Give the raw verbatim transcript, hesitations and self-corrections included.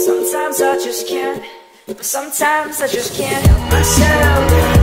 Sometimes I just can't, but sometimes I just can't help myself.